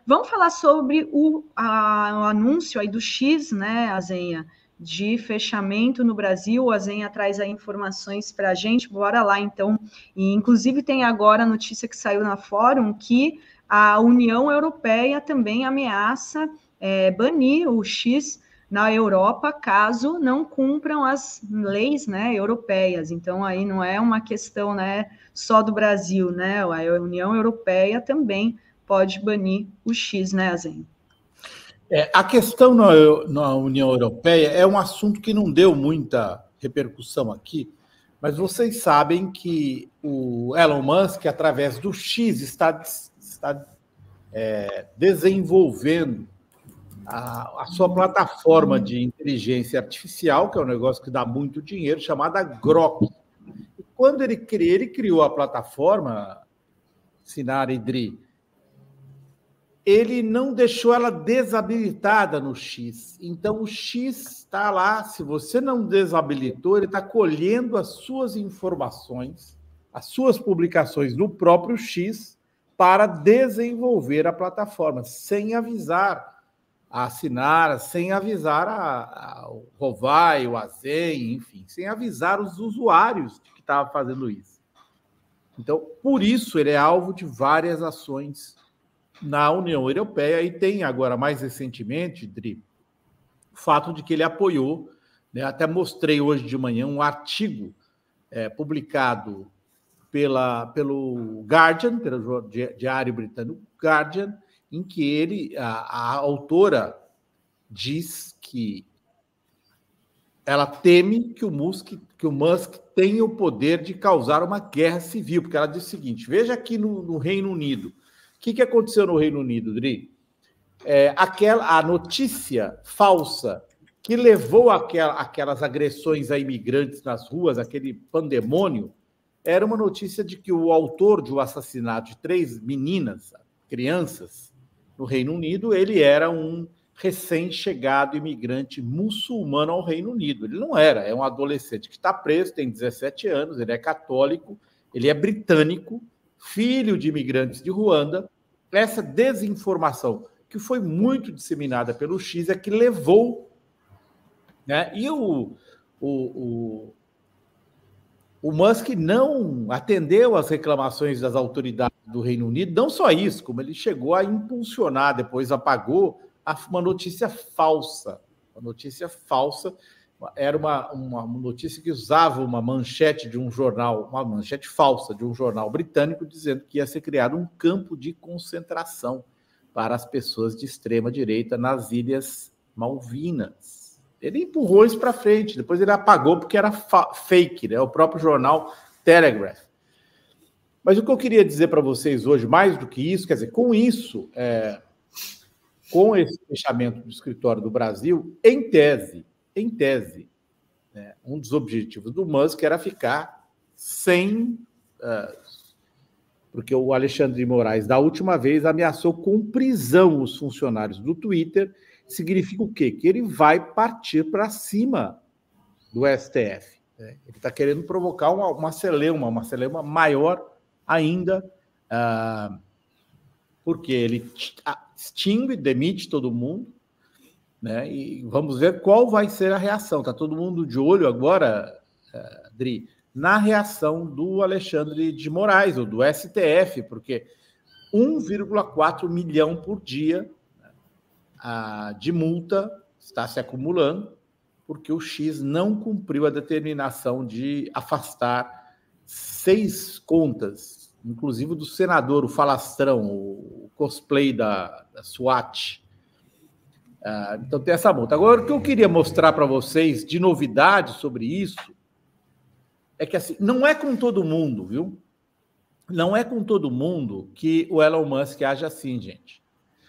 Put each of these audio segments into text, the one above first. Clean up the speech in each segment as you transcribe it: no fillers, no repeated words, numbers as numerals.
Vamos falar sobre o anúncio aí do X, né, Azenha, de fechamento no Brasil. A Azenha traz aí informações para a gente. Bora lá, então. E, inclusive, tem agora a notícia que saiu na Fórum que a União Europeia também ameaça banir o X na Europa, caso não cumpram as leis, né, europeias. Então, aí não é uma questão, né, só do Brasil, né? A União Europeia também pode banir o X, né, Azen? A questão na União Europeia é um assunto que não deu muita repercussão aqui, mas vocês sabem que o Elon Musk, através do X, está desenvolvendo a sua plataforma de inteligência artificial, que é um negócio que dá muito dinheiro, chamada Grok. E quando ele criou a plataforma, Sinara e Dri, ele não deixou ela desabilitada no X. Então, o X está lá, se você não desabilitou, ele está colhendo as suas informações, as suas publicações no próprio X, para desenvolver a plataforma, sem avisar a Sinara, sem avisar o Rovai, o Azen, enfim, sem avisar os usuários de que estava fazendo isso. Então, por isso, ele é alvo de várias ações na União Europeia, e tem agora, mais recentemente, Dri, o fato de que ele apoiou, né, até mostrei hoje de manhã um artigo publicado pelo Guardian, pelo diário britânico Guardian, em que a autora diz que ela teme que o Musk tenha o poder de causar uma guerra civil, porque ela diz o seguinte: veja aqui no Reino Unido. O que aconteceu no Reino Unido, Dri? A notícia falsa que levou aquelas agressões a imigrantes nas ruas, aquele pandemônio, era uma notícia de que o autor do assassinato de 3 meninas, crianças, no Reino Unido, ele era um recém-chegado imigrante muçulmano ao Reino Unido. Ele não era, é um adolescente que está preso, tem 17 anos, ele é católico, ele é britânico, filho de imigrantes de Ruanda. Essa desinformação, que foi muito disseminada pelo X, é que levou, né? E o Musk não atendeu às reclamações das autoridades do Reino Unido. Não só isso, como ele chegou a impulsionar, depois apagou uma notícia falsa. Uma notícia falsa era uma notícia que usava uma manchete de um jornal, uma manchete falsa de um jornal britânico, dizendo que ia ser criado um campo de concentração para as pessoas de extrema direita nas Ilhas Malvinas. Ele empurrou isso para frente, depois ele apagou porque era fake, né? O próprio jornal Telegraph. Mas o que eu queria dizer para vocês hoje, mais do que isso, quer dizer, com isso, com esse fechamento do escritório do Brasil, em tese, né, um dos objetivos do Musk era ficar sem... porque o Alexandre de Moraes, da última vez, ameaçou com prisão os funcionários do Twitter. Significa o quê? Que ele vai partir para cima do STF. Né? Ele está querendo provocar uma celeuma maior ainda, porque ele extingue, demite todo mundo, né? E vamos ver qual vai ser a reação. Está todo mundo de olho agora, Dri, na reação do Alexandre de Moraes, ou do STF, porque 1,4 milhão por dia de multa está se acumulando, porque o X não cumpriu a determinação de afastar 6 contas, inclusive do senador, o falastrão, o cosplay da SWAT. Então tem essa multa. Agora, o que eu queria mostrar para vocês de novidade sobre isso é que assim, não é com todo mundo, viu? Não é com todo mundo que o Elon Musk age assim, gente.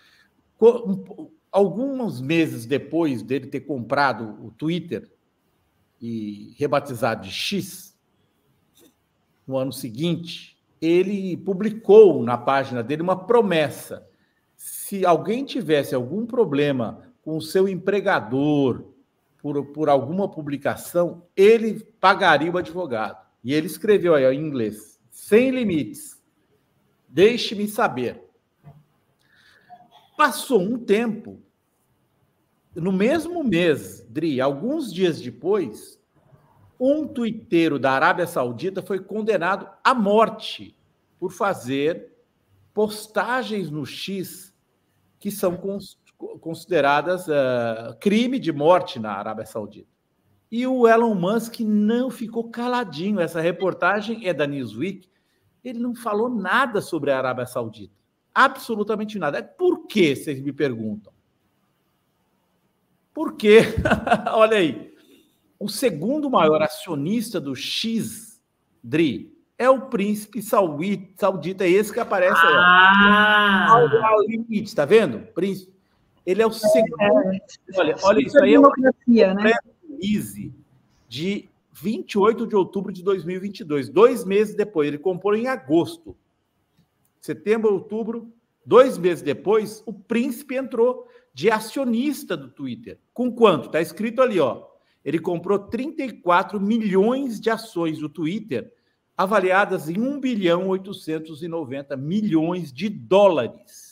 Alguns meses depois dele ter comprado o Twitter e rebatizado de X, no ano seguinte, ele publicou na página dele uma promessa. Se alguém tivesse algum problema com o seu empregador por alguma publicação, ele pagaria o advogado. E ele escreveu aí em inglês: sem limites, deixe-me saber. Passou um tempo, no mesmo mês, Dri, alguns dias depois, um tuiteiro da Arábia Saudita foi condenado à morte por fazer postagens no X que são consideradas crime de morte na Arábia Saudita. E o Elon Musk não ficou caladinho. Essa reportagem é da Newsweek. Ele não falou nada sobre a Arábia Saudita. Absolutamente nada. Por quê, vocês me perguntam? Por quê? Olha aí. O segundo maior acionista do X, Dri, é o príncipe saudita, esse que aparece aí. Al-Walid, está vendo? Príncipe. Ele é o segundo. Olha isso aí. É uma democracia, né? Easy, de 28 de outubro de 2022, 2 meses depois. Ele comprou em agosto. Setembro, outubro, 2 meses depois, o príncipe entrou de acionista do Twitter. Com quanto? Está escrito ali, ó. Ele comprou 34 milhões de ações do Twitter, avaliadas em 1,890 bilhões de dólares.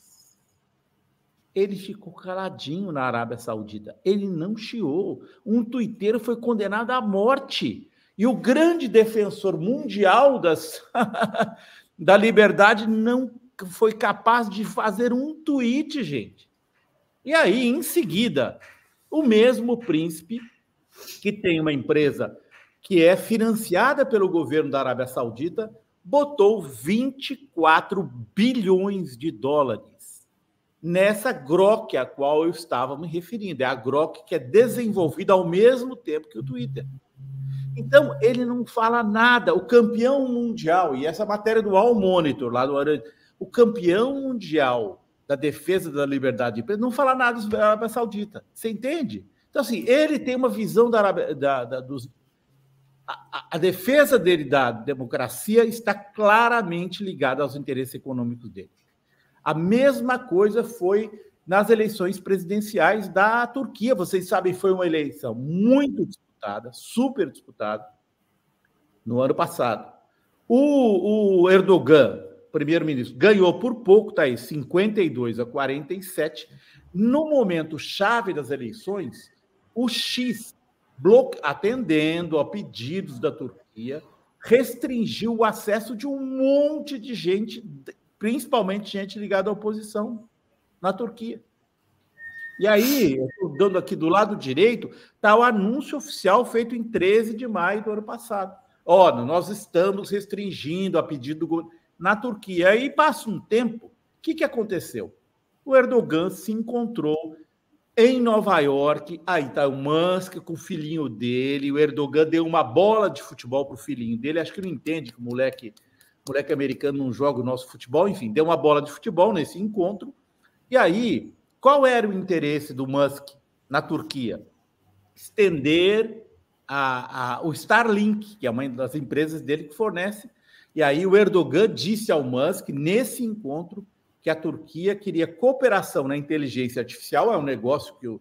Ele ficou caladinho na Arábia Saudita. Ele não chiou. Um tuiteiro foi condenado à morte. E o grande defensor mundial da liberdade não foi capaz de fazer um tweet, gente. E aí, em seguida, o mesmo príncipe, que tem uma empresa que é financiada pelo governo da Arábia Saudita, botou 24 bilhões de dólares nessa Grok a qual eu estava me referindo. É a Grok que é desenvolvida ao mesmo tempo que o Twitter. Então, ele não fala nada. O campeão mundial, e essa matéria do All Monitor, lá do o campeão mundial da defesa da liberdade de imprensa, não fala nada sobre a Arábia Saudita. Você entende? Então, assim, ele tem uma visão da Arábia, a defesa dele da democracia está claramente ligada aos interesses econômicos dele. A mesma coisa foi nas eleições presidenciais da Turquia. Vocês sabem, foi uma eleição muito disputada, super disputada, no ano passado. O Erdogan, primeiro-ministro, ganhou por pouco, tá aí, 52-47. No momento chave das eleições, o X, atendendo a pedidos da Turquia, restringiu o acesso de um monte de gente, principalmente gente ligada à oposição na Turquia. E aí, eu estou dando aqui do lado direito, está o anúncio oficial feito em 13 de maio do ano passado. Olha, nós estamos restringindo a pedido do governo na Turquia. Aí passa um tempo, o que aconteceu? O Erdogan se encontrou em Nova York, aí está o Musk com o filhinho dele, o Erdogan deu uma bola de futebol para o filhinho dele, acho que não entende que o moleque americano não joga o nosso futebol, enfim, deu uma bola de futebol nesse encontro. E aí, qual era o interesse do Musk na Turquia? Estender o Starlink, que é uma das empresas dele que fornece. E aí o Erdogan disse ao Musk, nesse encontro, que a Turquia queria cooperação na inteligência artificial. É um negócio que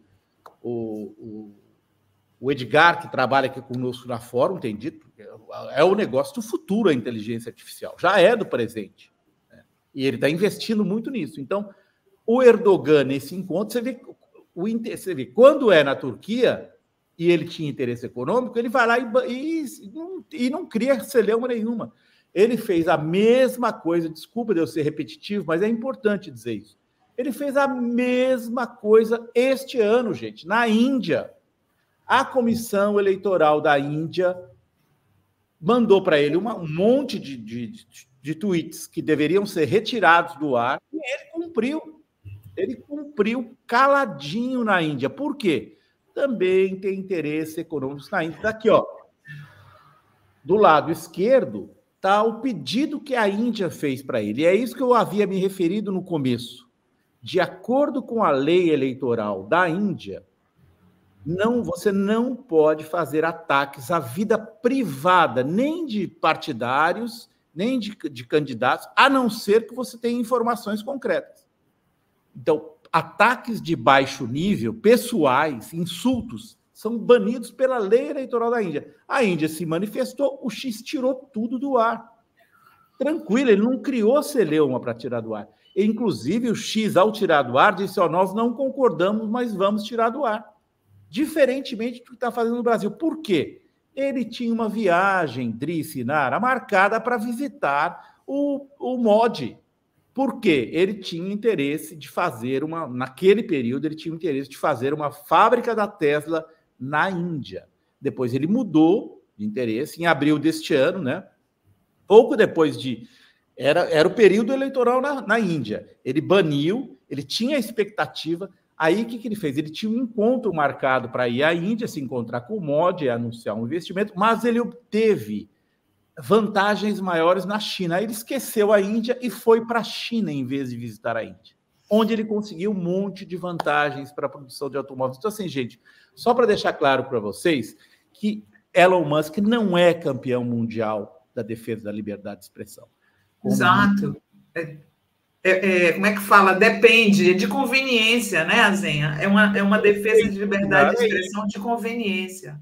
o Edgar, que trabalha aqui conosco na Fórum, tem dito, é o negócio do futuro, a inteligência artificial. Já é do presente. Né? E ele está investindo muito nisso. Então, o Erdogan, nesse encontro, você vê, quando é na Turquia e ele tinha interesse econômico, ele vai lá e não cria celeuma nenhuma. Ele fez a mesma coisa, desculpa de eu ser repetitivo, mas é importante dizer isso. Ele fez a mesma coisa este ano, gente, na Índia. A Comissão Eleitoral da Índia mandou para ele um monte de tweets que deveriam ser retirados do ar e ele cumpriu. Ele cumpriu caladinho na Índia. Por quê? Também tem interesse econômico na Índia. Daqui, ó, do lado esquerdo, está o pedido que a Índia fez para ele. E é isso que eu havia me referido no começo. De acordo com a lei eleitoral da Índia, você não pode fazer ataques à vida privada, nem de partidários, nem de candidatos, a não ser que você tenha informações concretas. Então, ataques de baixo nível, pessoais, insultos, são banidos pela lei eleitoral da Índia. A Índia se manifestou, o X tirou tudo do ar. tranquilo, ele não criou celeuma para tirar do ar. E, inclusive, o X, ao tirar do ar, disse, nós não concordamos, mas vamos tirar do ar. Diferentemente do que está fazendo no Brasil. Por quê? Ele tinha uma viagem, Dri Sinara, marcada para visitar o MOD. Por quê? Ele tinha interesse de fazer naquele período, ele tinha interesse de fazer uma fábrica da Tesla na Índia. Depois ele mudou de interesse em abril deste ano, né? Pouco depois era o período eleitoral na Índia. Ele baniu, ele tinha a expectativa. Aí, o que ele fez? Ele tinha um encontro marcado para ir à Índia, se encontrar com o MOD e anunciar um investimento, mas ele obteve vantagens maiores na China. Aí ele esqueceu a Índia e foi para a China em vez de visitar a Índia, onde ele conseguiu um monte de vantagens para a produção de automóveis. Então, assim, gente, só para deixar claro para vocês que Elon Musk não é campeão mundial da defesa da liberdade de expressão. Exato. Como é que fala? Depende, de conveniência, né, Azenha? É uma defesa de liberdade de expressão de conveniência.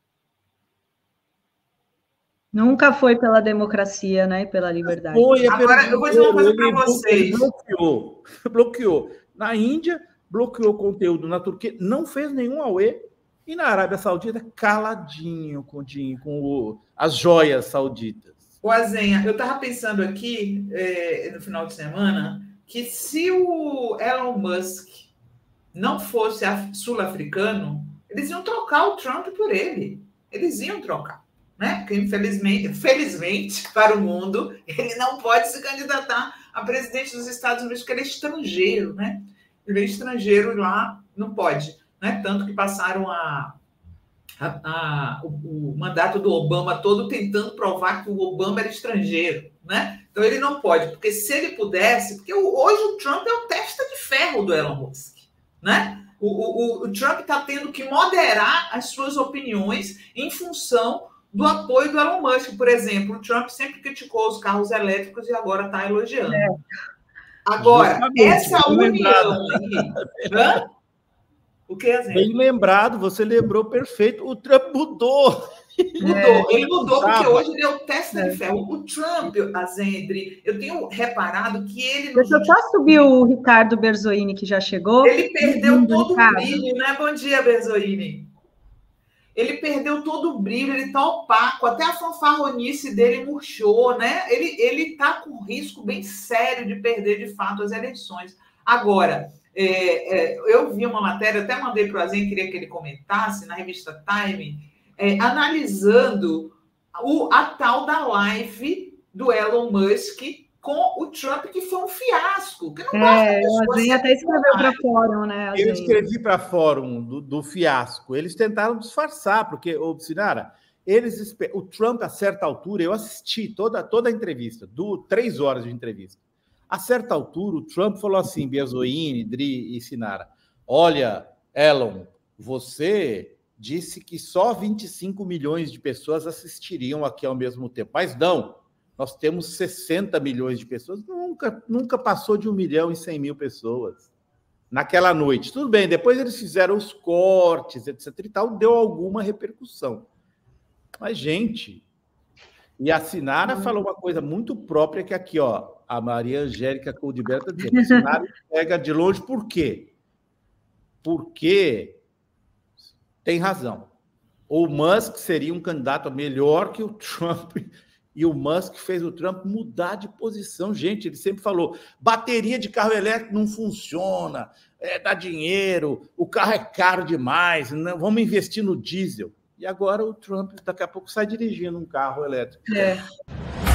Nunca foi pela democracia, né, e pela liberdade. Agora, eu vou dizer uma coisa para vocês. Bloqueou. Na Índia, bloqueou conteúdo na Turquia, não fez nenhum auê. E na Arábia Saudita, caladinho com as joias sauditas. O Azenha, eu estava pensando aqui, no final de semana, que se o Elon Musk não fosse sul-africano, eles iam trocar o Trump por ele. Eles iam trocar, né? Porque, felizmente, para o mundo, ele não pode se candidatar a presidente dos Estados Unidos, porque ele é estrangeiro, né? Ele é estrangeiro lá, não pode. Né? Tanto que passaram o mandato do Obama todo tentando provar que o Obama era estrangeiro, né? Então ele não pode, porque se ele pudesse, porque hoje o Trump é o testa de ferro do Elon Musk, né? O Trump está tendo que moderar as suas opiniões em função do apoio do Elon Musk. Por exemplo, o Trump sempre criticou os carros elétricos e agora está elogiando. Agora, justamente, essa união aí... O que é, bem lembrado, você lembrou perfeito. O Trump mudou. Ele mudou porque hoje ele é o testa de ferro. O Trump, Azendre, eu tenho reparado que ele... Deixa eu só subir o Ricardo Berzoini, que já chegou. Ele perdeu todo o brilho, né? Bom dia, Berzoini. Ele perdeu todo o brilho, ele está opaco, até a fanfarronice dele murchou, né? Ele está com risco bem sério de perder, de fato, as eleições. Agora... eu vi uma matéria, até mandei para o Azen, queria que ele comentasse, na revista Time, analisando a tal da live do Elon Musk com o Trump, que foi um fiasco. Que não o Azen até escreveu para fórum, né? Eu escrevi para fórum do fiasco. Eles tentaram disfarçar, porque, Sinara, o Trump, a certa altura, eu assisti toda a entrevista, 3 horas de entrevista. A certa altura, o Trump falou assim, Berzoini, Dri e Sinara, olha, Elon, você disse que só 25 milhões de pessoas assistiriam aqui ao mesmo tempo. Mas não, nós temos 60 milhões de pessoas. Nunca passou de 1.100.000 pessoas naquela noite. Tudo bem, depois eles fizeram os cortes, etc. e tal, deu alguma repercussão. Mas, gente... E a Sinara falou uma coisa muito própria que aqui, a Maria Angélica Coldebert está dizendo. A Sinara pega de longe, por quê? Porque tem razão. O Musk seria um candidato melhor que o Trump, e o Musk fez o Trump mudar de posição. Gente, ele sempre falou, bateria de carro elétrico não funciona, dá dinheiro, o carro é caro demais, não, vamos investir no diesel. E agora o Trump, daqui a pouco, sai dirigindo um carro elétrico.